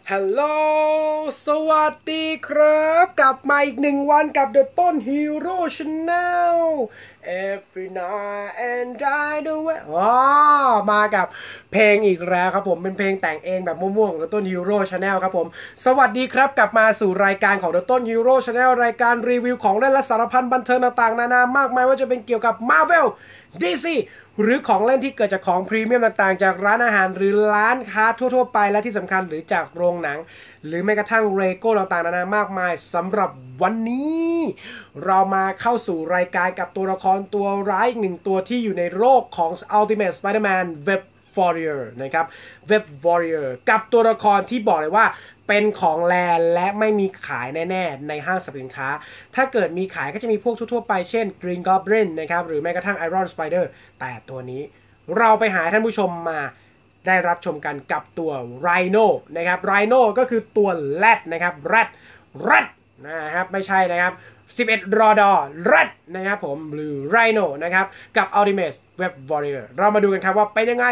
ฮัลโหลสวัสดีครับกลับมาอีก1 วันกับ The ต้น Hero Channel Every night and I do it มากับเพลงอีกแล้วครับผมเป็นเพลงแต่งเองแบบมั่วๆของ The ต้น Hero Channel ครับผมสวัสดีครับกลับมาสู่รายการของ The ต้น Hero Channel รายการรีวิวของเล่นและสารพันบันเทิงต่างๆนานามากมายว่าจะเป็นเกี่ยวกับ Marvel DC หรือของเล่นที่เกิดจากของพรีเมียมต่างๆจากร้านอาหารหรือร้านค้าทั่วๆไปและที่สำคัญหรือจากโรงหนังหรือแม้กระทั่งเลโก้ต่างๆนานามากมายสำหรับวันนี้เรามาเข้าสู่รายการกับตัวละครตัวร้ายอีก1 ตัวที่อยู่ในโลกของ Ultimate Spider-Man Web Warrior นะครับ Web Warrior กับตัวละครที่บอกเลยว่าเป็นของแรและไม่มีขายแน่ๆในห้างสรรพสินค้าถ้าเกิดมีขายก็จะมีพวกทั่วๆไปเช่น Green Goblin นะครับหรือแม้กระทั่ง Iron Spider แต่ตัวนี้เราไปหาท่านผู้ชมมาได้รับชมกันกับตัว Rhino นะครับ Rhino ก็คือตัวแรดนะครับแรดนะครับไม่ใช่นะครับ11 รอดอแรดนะครับผมหรือ Rhino นะครับกับ Ultimate Web Warrior เรามาดูกันครับว่าเป็นยังไง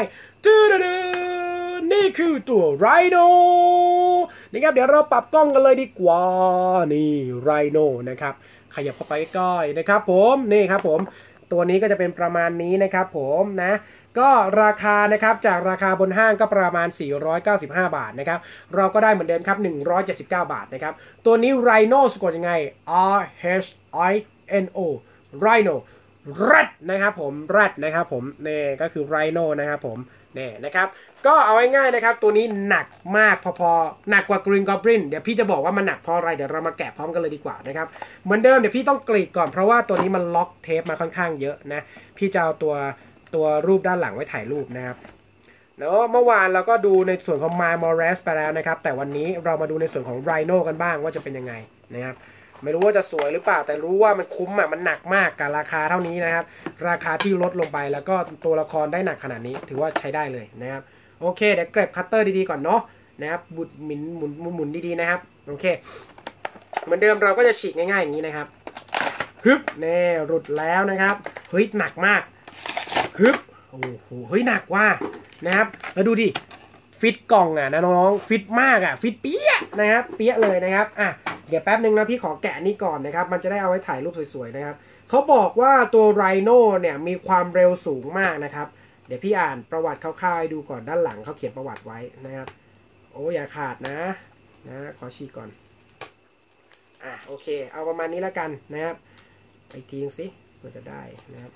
นี่คือตัว Rhino นะครับเดี๋ยวเราปรับกล้องกันเลยดีกว่านี่ Rhino นะครับขยับเข้าไปใกล้ๆนะครับผมนี่ครับผมตัวนี้ก็จะเป็นประมาณนี้นะครับผมนะก็ราคานะครับจากราคาบนห้างก็ประมาณ495 บาทนะครับเราก็ได้เหมือนเดิมครับ179 บาทนะครับตัวนี้ Rhino สะกดยังไง RHINO Rhino Red นะครับผม Red นะครับผมนี่ก็คือ Rhino นะครับผมนี่นะครับก็เอาง่ายๆนะครับตัวนี้หนักมากพอๆหนักกว่า Green Goblin เดี๋ยวพี่จะบอกว่ามันหนักเพราะอะไรเดี๋ยวเรามาแกะพร้อมกันเลยดีกว่านะครับเหมือนเดิมเดี๋ยวพี่ต้องกรีดก่อนเพราะว่าตัวนี้มันล็อกเทปมาค่อนข้างเยอะนะพี่จะเอาตัวรูปด้านหลังไว้ถ่ายรูปนะครับเนาะเมื่อวานเราก็ดูในส่วนของ Miles Morales ไปแล้วนะครับแต่วันนี้เรามาดูในส่วนของ Rhino กันบ้างว่าจะเป็นยังไงนะครับไม่รู้ว่าจะสวยหรือเปล่าแต่รู้ว่ามันคุ้มอ่ะมันหนักมากกับราคาเท่านี้นะครับราคาที่ลดลงไปแล้วก็ตัวละครได้หนักขนาดนี้ถือว่าใช้ได้เลยนะครับโอเคเดี๋ยวเก็บคัตเตอร์ดีๆก่อนเนาะนะครับหมุนดีๆนะครับโอเคเหมือนเดิมเราก็จะฉีกง่ายๆอย่างนี้นะครับฮึบแน่หลุดแล้วนะครับเฮ้ยหนักมากฮึบโอ้โหเฮ้ยหนักว่านะครับแล้วดูดิฟิตกล่องอ่ะนะน้องๆฟิตมากอ่ะฟิตเปี้ยนะครับเปี้ยเลยนะครับอ่ะเดี๋ยวแป๊บนึงนะพี่ขอแกะนี่ก่อนนะครับมันจะได้เอาไว้ถ่ายรูปสวยๆนะครับเขาบอกว่าตัว Rhino เนี่ยมีความเร็วสูงมากนะครับเดี๋ยวพี่อ่านประวัติคร่าวๆให้ดูก่อนด้านหลังเขาเขียนประวัติไว้นะครับโอ้อย่าขาดนะขอฉีกก่อนโอเคเอาประมาณนี้แล้วกันนะครับไปทิ้งสิเพื่อจะได้นะครับ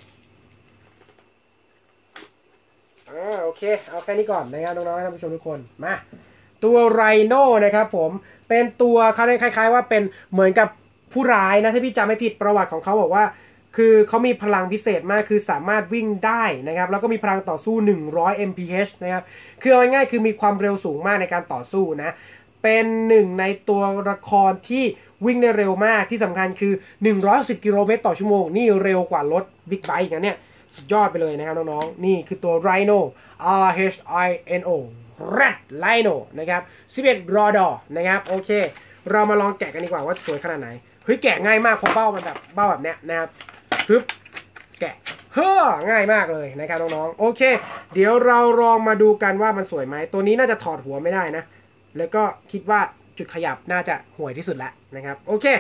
โอเคเอาแค่นี้ก่อนนะครับน้องๆท่านผู้ชมทุกคนมาตัว Rhino นะครับผมเป็นตัวเขาคล้ายๆว่าเป็นเหมือนกับผู้ร้ายนะถ้าพี่จำไม่ผิดประวัติของเขาบอกว่าคือเขามีพลังพิเศษมากคือสามารถวิ่งได้นะครับแล้วก็มีพลังต่อสู้100 mph นะครับคือเอาง่ายๆคือมีความเร็วสูงมากในการต่อสู้นะเป็นหนึ่งในตัวละครที่วิ่งได้เร็วมากที่สำคัญคือ110 กิโลเมตรต่อชั่วโมงนี่เร็วกว่ารถบิ๊กไบค์กันเนี่ยสุดยอดไปเลยนะครับน้องๆนี่คือตัว Rhino RHINO Red Rhino นะครับ11 รอดอนะครับโอเคเรามาลองแกะกันดีกว่าว่าสวยขนาดไหนเฮ้ยแกะง่ายมากเพราะเบ้ามันแบบเบ้าแบบเนี้ยนะครับปึ๊บแกะง่ายมากเลยนะครับน้องๆโอเคเดี๋ยวเราลองมาดูกันว่ามันสวยไหมตัวนี้น่าจะถอดหัวไม่ได้นะแล้วก็คิดว่าจุดขยับน่าจะห่วยที่สุดแล้วนะครับโอเค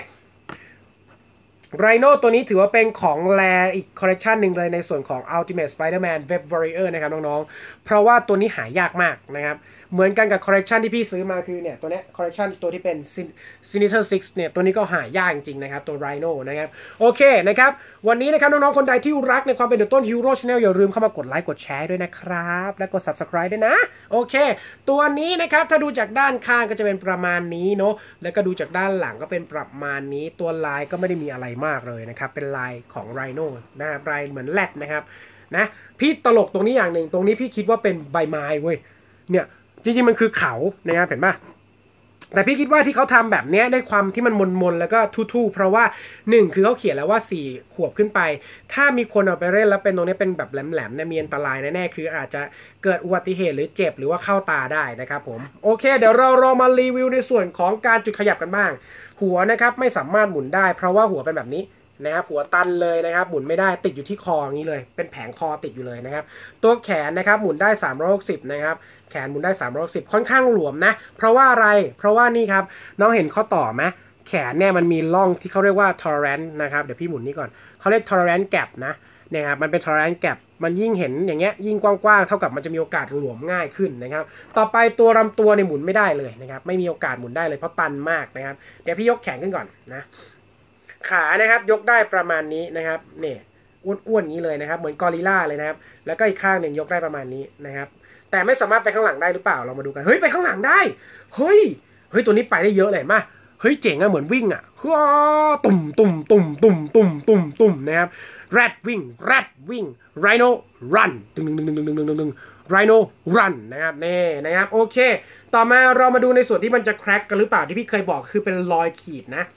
Rhino ตัวนี้ถือว่าเป็นของแรอีกคอลเลกชันหนึ่งเลยในส่วนของ Ultimate Spider-Man Web Warrior นะครับน้องๆเพราะว่าตัวนี้หายากมากนะครับเหมือนกันกับคอลเลกชันที่พี่ซื้อมาคือเนี่ยตัวนี้คอลเลกชันตัวที่เป็น Sinister Six เนี่ยตัวนี้ก็หายากจริงๆนะครับตัว Rhino นะครับโอเคนะครับวันนี้นะครับน้องๆคนใดที่รักในความเป็นเดอะต้น Hero Channel อย่าลืมเข้ามากดไลค์กดแชร์ด้วยนะครับและกด Subscribe ด้วยนะโอเคตัวนี้นะครับถ้าดูจากด้านข้างก็จะเป็นประมาณนี้เนาะแล้วก็ดูจากด้านหลังก็เป็นประมาณนี้ตัวลายก็ไม่ได้มีอะไรมากเลยนะครับเป็นลายของ Rhino นะครับลายเหมือนแรดนะครับนะพี่ตลกตรงนี้อย่างหนึ่งตรงนี้พี่คิดว่าเป็นใบไม้เว้ยเนี่ยจริงๆมันคือเขานะครับเห็นป่ะแต่พี่คิดว่าที่เขาทำแบบนี้ได้ความที่มันมนๆแล้วก็ทู่ๆเพราะว่า1คือเขาเขียนแล้วว่า4 ขวบขึ้นไปถ้ามีคนเอาไปเล่นแล้วเป็นตรงนี้เป็นแบบแหลมๆเนี่ยมีอันตรายแน่ๆคืออาจจะเกิดอุบัติเหตุหรือเจ็บหรือว่าเข้าตาได้นะครับผมโอเคเดี๋ยวเรามารีวิวในส่วนของการจุดขยับกันบ้างหัวนะครับไม่สามารถหมุนได้เพราะว่าหัวเป็นแบบนี้นะครับหัวตันเลยนะครับหมุนไม่ได้ติดอยู่ที่คออย่างนี้เลยเป็นแผงคอติดอยู่เลยนะครับตัวแขนนะครับหมุนได้360นะครับแขนหมุนได้360ค่อนข้างหลวมนะเพราะว่าอะไรเพราะว่านี่ครับน้องเห็นข้อต่อไหมแขนเนี่ยมันมีร่องที่เขาเรียกว่า tolerance นะครับเดี๋ยวพี่หมุนนี่ก่อนเขาเรียก tolerance gap นะเนี่ยครับมันเป็น tolerance gap มันยิ่งเห็นอย่างเงี้ยยิ่งกว้างๆเท่ากับมันจะมีโอกาสหลวมง่ายขึ้นนะครับต่อไปตัวลำตัวเนี่ยหมุนไม่ได้เลยนะครับไม่มีโอกาสหมุนได้เลยเพราะตันมากนะครับเดี๋ยวพี่ยกแขนขึ้นก่อนนะขานะครับยกได้ประมาณนี้นะครับเนี่ยอ้วนๆนี้เลยนะครับเหมือนกอริลลาเลยนะครับแล้วก็อีกข้างหนึ่งยกได้ประมาณนี้นะครับแต่ไม่สามารถไปข้างหลังได้หรือเปล่าเรามาดูกันเฮ้ยไปข้างหลังได้เฮ้ยตัวนี้ไปได้เยอะเลยมาเฮ้ยเจ๋งอะเหมือนวิ่งอะว้าตุ่มนะครับแรดวิ่งไรโนรันตึงไรโนรันนะครับนี่นะครับโอเคต่อมาเรามาดูในส่วนที่มันจะแคร็กกันหรือเปล่าที่พี่เคยบอกคือเป็นรอยขีดนะ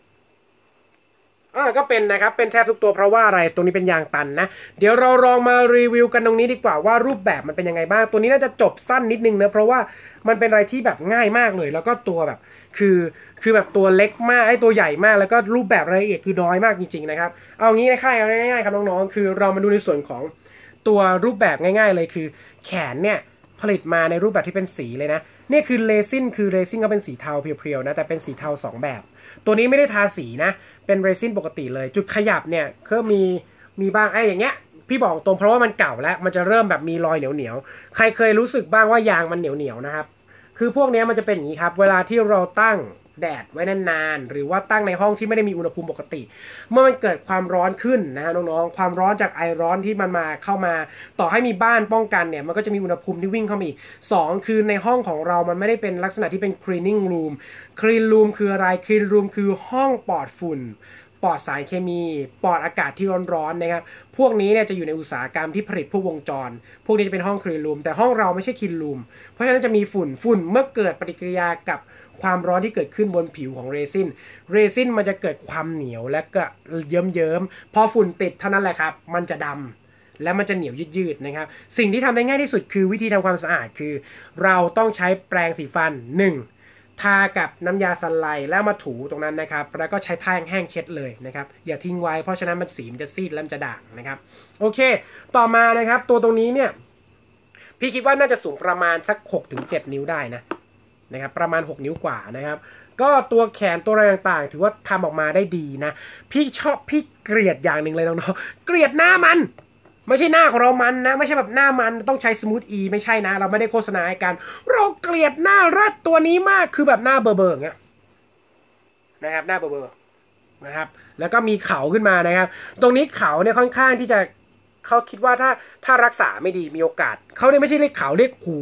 ก็เป็นนะครับเป็นแทบทุกตัวเพราะว่าอะไรตรงนี้เป็นยางตันนะเดี๋ยวเราลองมารีวิวกันตรงนี้ดีกว่าว่ารูปแบบมันเป็นยังไงบ้างตัวนี้น่าจะจบสั้นนิดนึงนะเพราะว่ามันเป็นอะไรที่แบบง่ายมากเลยแล้วก็ตัวแบบคือแบบตัวเล็กมากตัวใหญ่มากแล้วก็รูปแบบรายละเอียดคือน้อยมากจริงๆนะครับเอางี้นะค่ายเอาง่ายๆครับน้องๆคือเรามาดูในส่วนของตัวรูปแบบง่ายๆเลยคือแขนเนี่ยผลิตมาในรูปแบบที่เป็นสีเลยนะนี่คือเรซินก็เป็นสีเทาเพียวๆนะแต่เป็นสีเทา2แบบตัวนี้ไม่ได้ทาสีนะเป็นเรซินปกติเลยจุดขยับเนี่ยก็มีบ้างอย่างเงี้ยพี่บอกตรงเพราะว่ามันเก่าแล้วมันจะเริ่มแบบมีรอยเหนียวใครเคยรู้สึกบ้างว่ายางมันเหนียวนะครับคือพวกนี้มันจะเป็นอย่างนี้ครับเวลาที่เราตั้งแดดไว้นานๆหรือว่าตั้งในห้องที่ไม่ได้มีอุณหภูมิปกติเมื่อมันเกิดความร้อนขึ้นนะฮะน้องๆความร้อนจากไอร้อนที่มันเข้ามาต่อให้มีบ้านป้องกันเนี่ยมันก็จะมีอุณหภูมิที่วิ่งเข้ามาอีก2คือในห้องของเรามันไม่ได้เป็นลักษณะที่เป็น cleaning room clean room คืออะไร clean room คือห้องปลอดฝุ่นปลอดสารเคมีปลอดอากาศที่ร้อนๆนะครับพวกนี้เนี่ยจะอยู่ในอุตสาหกรรมที่ผลิตพวกวงจรพวกนี้จะเป็นห้อง clean room แต่ห้องเราไม่ใช่ clean room เพราะฉะนั้นจะมีฝุ่นเมื่อเกิดปฏิกิริยากับความร้อนที่เกิดขึ้นบนผิวของเรซินมันจะเกิดความเหนียวและก็เยิ้มพอฝุ่นติดเท่านั้นแหละครับมันจะดำและมันจะเหนียวยืดนะครับสิ่งที่ทำได้ง่ายที่สุดคือวิธีทำความสะอาดคือเราต้องใช้แปรงสีฟัน1ทากับน้ำยาสไลด์แล้วมาถูตรงนั้นนะครับแล้วก็ใช้ผ้าแห้งเช็ดเลยนะครับอย่าทิ้งไว้เพราะฉะนั้นมันสีมันจะซีดและมันจะด่างนะครับโอเคต่อมานะครับตัวตรงนี้เนี่ยพี่คิดว่าน่าจะสูงประมาณสัก 6-7 นิ้วได้นะครับประมาณ6นิ้วกว่านะครับก็ตัวแขนตัวอะไรต่างๆถือว่าทำออกมาได้ดีนะพี่เกลียดอย่างหนึ่งเลยน้องๆเกลียดหน้ามันไม่ใช่หน้าของเรามันนะไม่ใช่แบบหน้ามันต้องใช้สมูทอีไม่ใช่นะเราไม่ได้โฆษณาให้กันเราเกลียดหน้ารัดตัวนี้มากคือแบบหน้าเบอร์เงี้ยนะครับหน้าเบอร์นะครับแล้วก็มีเขาขึ้นมานะครับตรงนี้เขาเนี่ยค่อนข้างที่จะเขาคิดว่าถ้ารักษาไม่ดีมีโอกาสเขาเนี่ยไม่ใช่เรียกเขาเรียกหู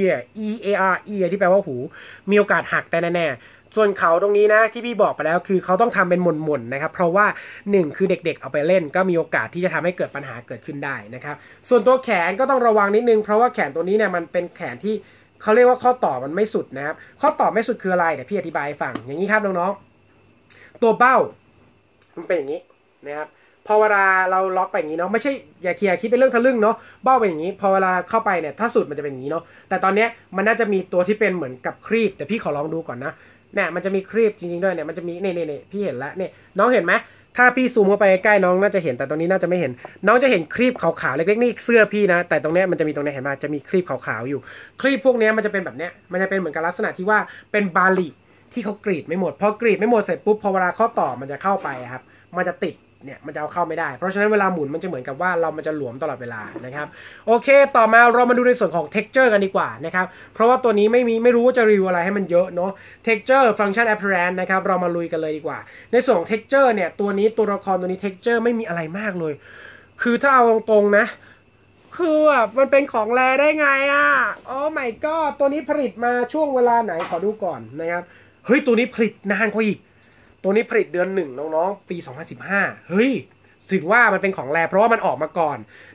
ear ที่แปลว่าหูมีโอกาสหักแต่แน่ๆส่วนเขาตรงนี้นะที่พี่บอกไปแล้วคือเขาต้องทำเป็นหม่นๆนะครับเพราะว่า1คือเด็กๆเอาไปเล่นก็มีโอกาสที่จะทำให้เกิดปัญหาเกิดขึ้นได้นะครับส่วนตัวแขนก็ต้องระวังนิดนึงเพราะว่าแขนตัวนี้เนี่ยมันเป็นแขนที่เขาเรียกว่าข้อต่อมันไม่สุดนะครับข้อต่อไม่สุดคืออะไรเดี๋ยวพี่อธิบายให้ฟังอย่างนี้ครับน้องๆตัวเบ้ามันเป็นอย่างนี้นะครับพอเวลาเราล็อกไปอย่างนี้เนาะไม่ใช่อย่าคิดเป็นเรื่องทะลึ่งเนาะเบ้าเป็นอย่างนี้พอเวลาเข้าไปเนี่ยถ้าสุดมันจะเป็นอย่างนี้เนาะแต่ตอนนี้มันน่าจะมีตัวที่เป็นเหมือนกับครีบแต่พี่ขอลองดูก่อนนะเนี่ยมันจะมีครีบจริงๆด้วยเนี่ยมันจะมีเนี่ยพี่เห็นแล้วเนี่ยน้องเห็นไหมถ้าพี่ซูมเข้าไปใกล้น้องน่าจะเห็นแต่ตรงนี้น่าจะไม่เห็นน้องจะเห็นครีบขาวๆเล็กๆนี่เสื้อพี่นะแต่ตรงนี้มันจะมีตรงนี้เห็นไหมจะมีครีบขาวๆอยู่ครีบพวกนี้มันจะเป็นแบบเนี้ยมันจะเป็นเหมือนกับลักษณะที่ว่าเป็นบาลีที่เขากรีดไม่หมดพอกรีดไม่หมดเสร็จปุ๊บพอเวลาข้อต่อมันจะเข้าไปครับมันจะติดเนี่ยมันจะเอาเข้าไม่ได้เพราะฉะนั้นเวลาหมุนมันจะเหมือนกับว่ามันจะหลวมตลอดเวลานะครับโอเคต่อมาเรามาดูในส่วนของ texture กันดีกว่านะครับเพราะว่าตัวนี้ไม่รู้ว่าจะรีวิวอะไรให้มันเยอะเนาะ texture function appearance นะครับเรามาลุยกันเลยดีกว่าในส่วนของ texture เนี่ยตัวละครตัวนี้ texture ไม่มีอะไรมากเลยคือถ้าเอาตรงๆนะคือแบบมันเป็นของแรได้ไงโอ้ my god ตัวนี้ผลิตมาช่วงเวลาไหนขอดูก่อนนะครับเฮ้ยตัวนี้ผลิตนานกว่าอีกตัวนี้ผลิตเดือน1น้องๆปี2015เฮ้ยถึงว่ามันเป็นของแรเพราะว่ามันออกมาก่อน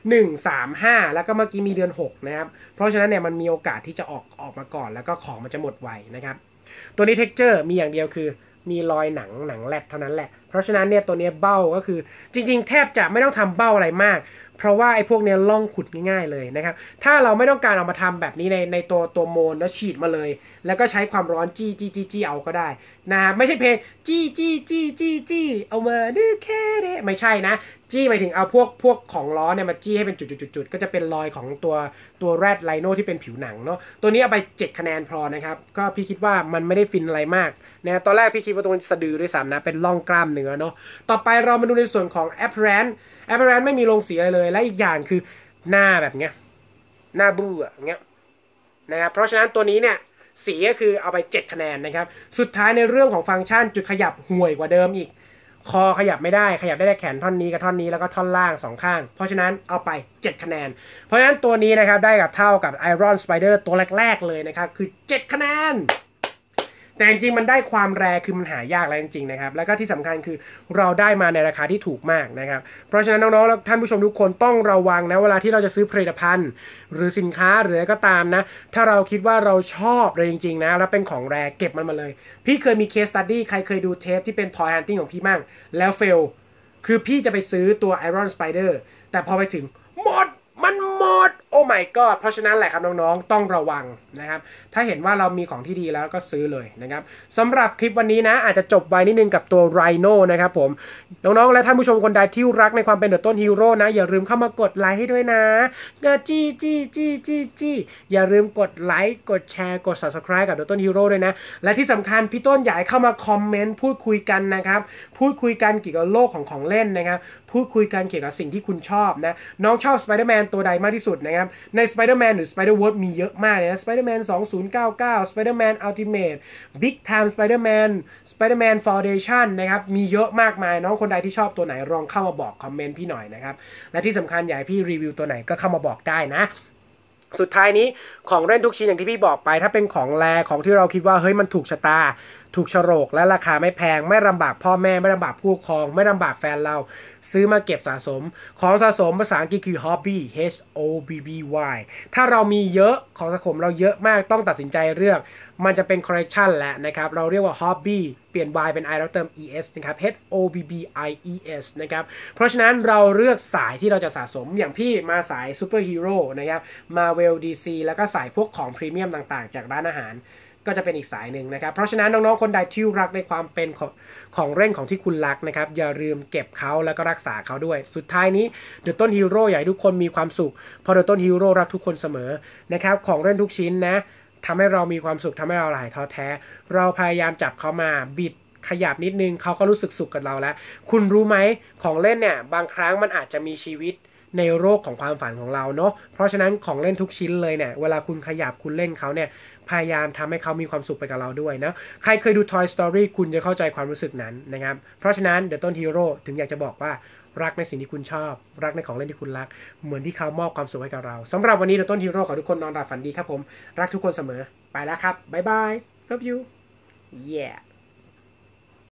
135แล้วก็เมื่อกี้มีเดือน6นะครับเพราะฉะนั้นเนี่ยมันมีโอกาสที่จะออกมาก่อนแล้วก็ของมันจะหมดไวนะครับตัวนี้ texture มีอย่างเดียวคือมีรอยหนังแรดเท่านั้นแหละเพราะฉะนั้นเนี่ยตัวนี้เบ้าก็คือจริงๆแทบจะไม่ต้องทำเบ้าอะไรมากเพราะว่าไอ้พวกเนี้ยล่องขุดง่ายๆเลยนะครับถ้าเราไม่ต้องการเอามาทำแบบนี้ในตัวโมนแล้วฉีดมาเลยแล้วก็ใช้ความร้อนจี้เอาก็ได้นะไม่ใช่เพลงจี้เอามาดูแค่เด้ไม่ใช่นะจี้หมายถึงเอาพวกของล้อเนี่ยมาจี้ให้เป็นจุดก็จะเป็นรอยของตัวแรดไลโนที่เป็นผิวหนังเนาะตัวนี้เอาไป7 คะแนนพอนะครับก็พี่คิดว่ามันไม่ได้ฟินอะไรมากนะตอนแรกพี่คิดว่าตรงสะดือด้วยซ้ำนะเป็นร่องกล้ามเนื้อเนาะต่อไปเรามาดูในส่วนของแอปเปิลไม่มีลงสีอะไรเลยและอีกอย่างคือหน้าแบบเงี้ยหน้าบู๊อะเงี้ยนะครับเพราะฉะนั้นตัวนี้เนี่ยสีก็คือเอาไป7 คะแนนนะครับสุดท้ายในเรื่องของฟังก์ชันจุดขยับห่วยกว่าเดิมอีกคอขยับไม่ได้ขยับได้แต่แขนท่อนนี้กับท่อนนี้แล้วก็ท่อนล่าง2 ข้างเพราะฉะนั้นเอาไป7 คะแนนเพราะฉะนั้นตัวนี้นะครับได้กับเท่ากับ Iron Spider ตัวแรกๆเลยนะครับคือ7 คะแนนแต่จริงๆมันได้ความแรคือมันหายากแล้วจริงๆนะครับแล้วก็ที่สำคัญคือเราได้มาในราคาที่ถูกมากนะครับเพราะฉะนั้นน้องๆและท่านผู้ชมทุกคนต้องระวังนะเวลาที่เราจะซื้อผลิตภัณฑ์หรือสินค้าหรืออะไรก็ตามนะถ้าเราคิดว่าเราชอบเลยจริงๆนะแล้วเป็นของแรเก็บมันมาเลยพี่เคยมีเคสสตัดดี้ใครเคยดูเทปที่เป็นทอยฮันติ้งของพี่มั่งแล้วเฟลคือพี่จะไปซื้อตัว Iron Spider แต่พอไปถึงมันหมดโอ้ my god เพราะฉะนั้นแหละครับน้องๆต้องระวังนะครับถ้าเห็นว่าเรามีของที่ดีแล้วก็ซื้อเลยนะครับสำหรับคลิปวันนี้นะอาจจะจบไวนิดนึงกับตัว Rhino นะครับผมน้องๆและท่านผู้ชมคนใดที่รักในความเป็นเดอะต้นฮีโร่นะอย่าลืมเข้ามากดไลค์ให้ด้วยนะจี้อย่าลืมกดไลค์กดแชร์กด Subscribe กับเดอะต้นฮีโร่ด้วยนะและที่สำคัญพี่ต้นอยากให้เข้ามาคอมเมนต์พูดคุยกันนะครับพูดคุยกันเกี่ยวกับโลกของเล่นนะครับพูดคุยกันเกี่ยวกับสิ่งที่คุณชอบนะน้องชอบสไปเดอร์แมนตัวใดมากที่สุดนะครับใน Spider-Man หรือ Spider-Verse มีเยอะมากเลยนะ Spider-Man 2099 Spider-Man Ultimate Big Time Spider-Man Foundation นะครับมีเยอะมากมายน้องคนใดที่ชอบตัวไหนลองเข้ามาบอกคอมเมนต์พี่หน่อยนะครับและที่สำคัญอยากให้พี่รีวิวตัวไหนก็เข้ามาบอกได้นะสุดท้ายนี้ของเล่นทุกชิ้นอย่างที่พี่บอกไปถ้าเป็นของแรของที่เราคิดว่าเฮ้ยมันถูกชะตาถูกโฉลกและราคาไม่แพงไม่ลำบากพ่อแม่ไม่ลำบากผู้ปกครองไม่ลำบากแฟนเราซื้อมาเก็บสะสมของสะสมภาษาอังกฤษคือ hobby HOBBY ถ้าเรามีเยอะของสะสมเราเยอะมากต้องตัดสินใจเลือกมันจะเป็น collection แหละนะครับเราเรียกว่า hobby เปลี่ยน y เป็น i แล้วเติม es นะครับ HOBBIES นะครับเพราะฉะนั้นเราเลือกสายที่เราจะสะสมอย่างพี่มาสายซูเปอร์ฮีโร่นะครับ Marvel DC แล้วก็สายพวกของพรีเมียมต่างๆจากร้านอาหารก็จะเป็นอีกสายหนึ่งนะครับเพราะฉะนั้นน้องๆคนใดที่รักในความเป็นของเล่นของที่คุณรักนะครับอย่าลืมเก็บเขาแล้วก็รักษาเขาด้วยสุดท้ายนี้เดอะต้นฮีโร่อยากให้ทุกคนมีความสุขเพราะเดอะต้นฮีโร่รักทุกคนเสมอนะครับของเล่นทุกชิ้นนะทำให้เรามีความสุขทำให้เราหายท้อแท้เราพยายามจับเขามาบิดขยับนิดนึงเขาก็รู้สึกสุขกับเราแล้วคุณรู้ไหมของเล่นเนี่ยบางครั้งมันอาจจะมีชีวิตในโลกของความฝันของเราเนาะเพราะฉะนั้นของเล่นทุกชิ้นเลยเนี่ยเวลาคุณขยับคุณเล่นเขาเนี่ยพยายามทำให้เขามีความสุขไปกับเราด้วยนะใครเคยดู Toy Story คุณจะเข้าใจความรู้สึกนั้นนะครับเพราะฉะนั้น Theต้น Hero ถึงอยากจะบอกว่ารักในสิ่งที่คุณชอบรักในของเล่นที่คุณรักเหมือนที่เขามอบความสุขให้กับเราสำหรับวันนี้ The ต้น Hero ขอทุกคนนอนหลับฝันดีครับผมรักทุกคนเสมอไปแล้วครับบ๊ายบาย love you yeah